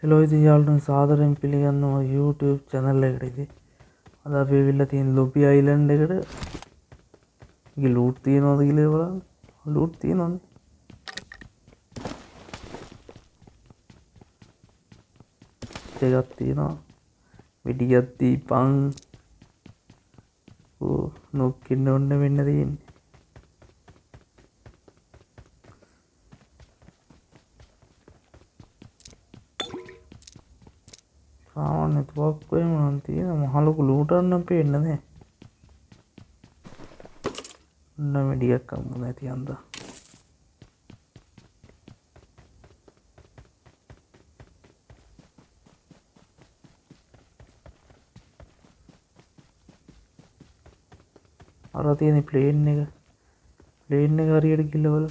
Hello ඉතින් යාළුවනේ සාදරයෙන් පිළිගන්නවා YouTube channel එකට ඉතින් අද අපි ඇවිල්ලා තියෙන ලොබි අයිලන්ඩ් එකට. මේකේ ලූට් තියනවාද කියලා බලන්න. ලූට් තියනවානේ. එකක් තියෙනවා. වෙඩියක් දීපන්. නොක්කින්න ඔන්න වෙන්න තියෙන්නේ. සාමාන්‍ය තුවක්කුවේ මොනවද තියෙන මහ ලොකු ලූටර් නම් පේන්නේ නැහැ. ඔන්න වෙඩියක් අම්මු නැති අන්දා. අර තියෙන ප්ලේන් එක හරියට ගිහලා බලමු.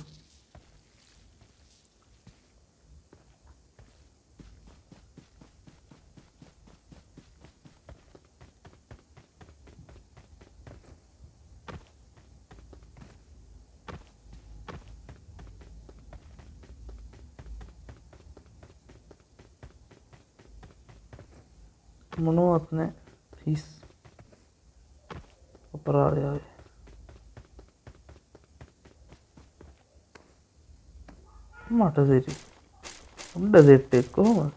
මොනවත් නැහැ. හිස් අපරාධය. මට දෙරි උඩ දෙට් එක කොහොමද?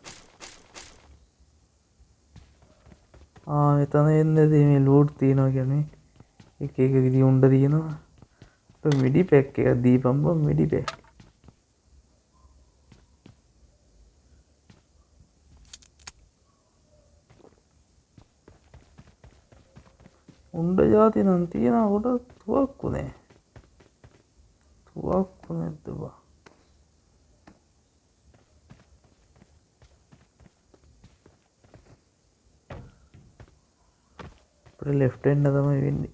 එතන එන්නේ මේ ලූට් තියනවා කියන්නේ එක එක විදිහ උණ්ඩ තියෙනවා. මිඩි පැක් එකක් දීපම් බං මිඩි පැක්. උණ්ඩ જાති නම් තියෙනවා කොට තුවක්කු නෑ. තුවක්කු නැද්ද බා? අපිට ලෙෆ්ට් එන්න තමයි වෙන්නේ.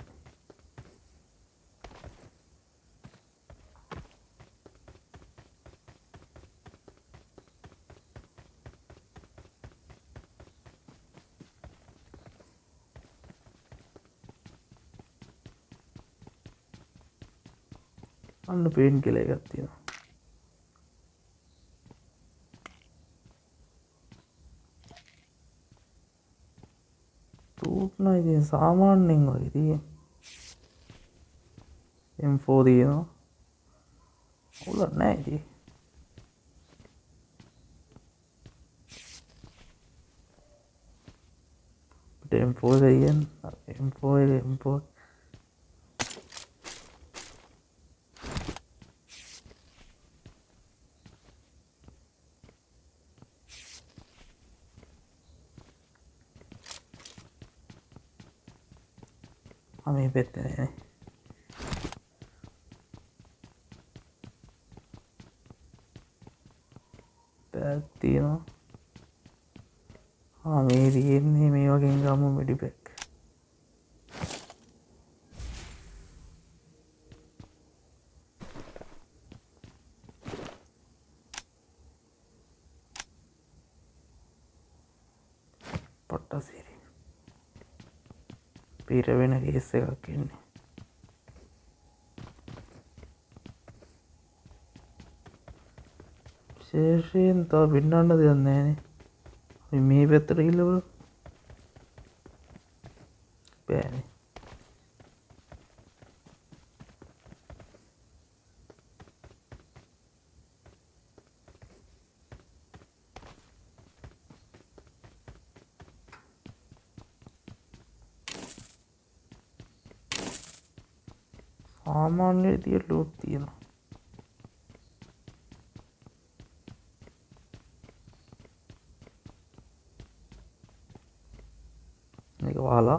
අන්න පේන් කියලා එකක් තියෙනවා. ටූට් නම් ඉතින් සාමාන්‍යයෙන් වගේ තියෙන. M4 තියෙනවා. උලක් නැහැ ඉතින්. M4 එකෙන් M4 මේ පැත්තේ නේ. පැත් තියෙනවා. මේ තියෙන්නේ මේ වගේ ගමු මිඩි පැක්. පොට්ටසිරි. පීර වෙන කේස් එකක් එන්නේ. විශේෂයෙන් තව පින්නන්න දෙයක් නැහැනේ. අපි මේ පැත්තට ගිහලා බලමු. බෑනේ. සාමාන්‍ය විදියට ලූට් තියෙනවා. මේක වහලා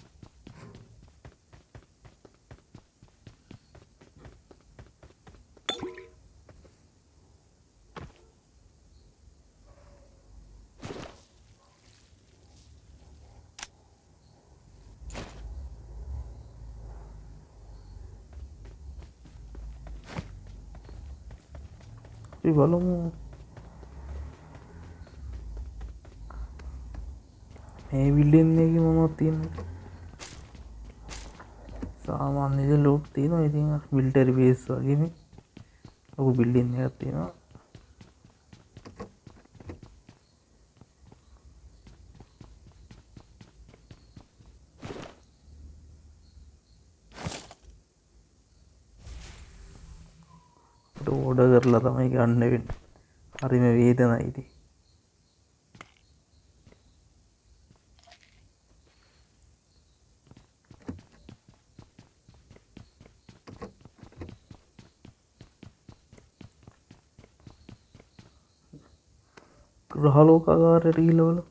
අපි බලමු. මේ බිල්ඩින් එකේ මොනවද තියෙන්නේ? සාමාන්‍ය ලූට් තියෙනවා. ඉතින් මිලිටරි බේස් වගේ ලොකු බිල්ඩින් එකක් තියෙනවා. ගොඩ කරලා තමයි ගන්න වෙන්නේ. හරිම වේදනයි ඉතින්. ග්‍රහලෝකාගාරයට ගිහිල්ලා බලමු.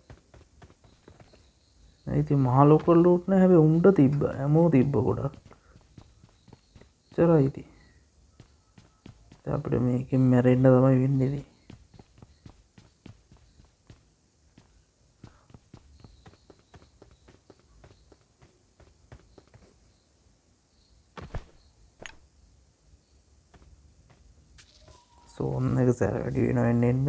ඉතින් මහ ලොකු ලූට් නෑ හැබැයි උණ්ඩ තිබ්බ හැමෝ තිබ්බ ගොඩක්. එච්චරයි ඉතින්. දැන් අපිට මේකෙන් මැරෙන්න තමයි වෙන්නේ ඉතින්. සෝන් එක සැර වැඩි වෙනවා එන්න.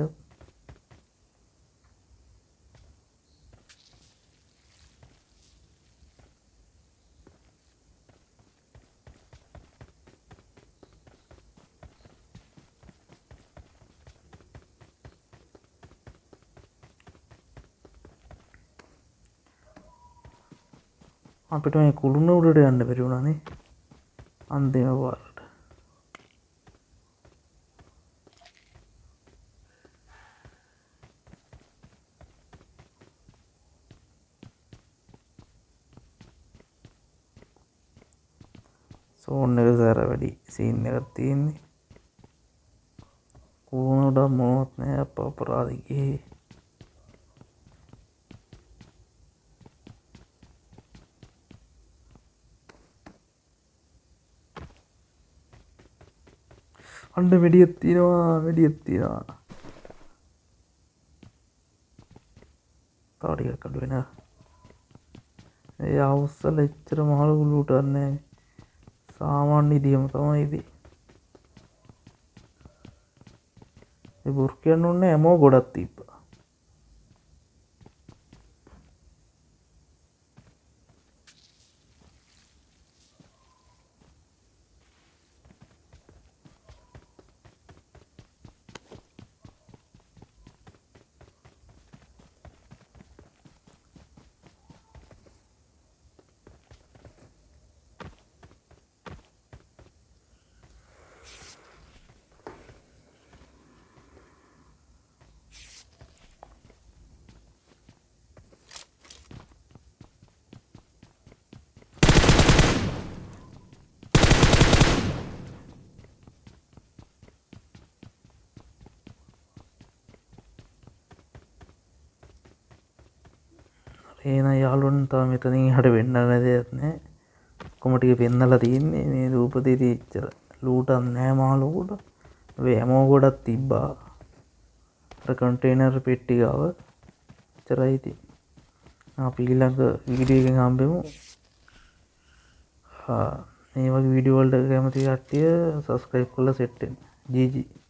අපිට මේ කුළුණ උඩට යන්න බැරි වුණානේ අන්තිම පාරට. සෝන් එක සැර වැඩි සීන් එකක් තියෙන්නේ. කුළුණ උඩ මොනවත් නෑ අපරාධිකේ. අන්න වෙඩියක් තියෙනවා. තව ටිකක් අඩු වෙනවා. ඒ අවුස්සල එච්චර මහලු ලූට් නැහැ. සාමාන්‍ය ඉදියම තමයි ඉතින්. ඒ බුර්කියන් උන්නේ හැමෝ ගොඩක් තිබ්බා. එහෙනම් යාළුවනේ තව මෙතනින් එහාට වෙන්න දෙයක් නැහැ. ඔක්කොම ටික පෙන්නලා තියෙන්නේ මේ රූපදේදී ඉච්චර ලූටක් නැහැ මහලොකුට. මේ හැමෝ ගොඩක් තිබ්බා. අර කන්ටේනර් පෙට්ටි ගාව. එච්චරයි ඉතින්. අපි ඊළඟ වීඩියෝ එකෙන් හම්බෙමු. මේ වගේ වීඩියෝ වලට කැමති කට්ටිය subscribe කරලා සෙට් වෙන්න. GG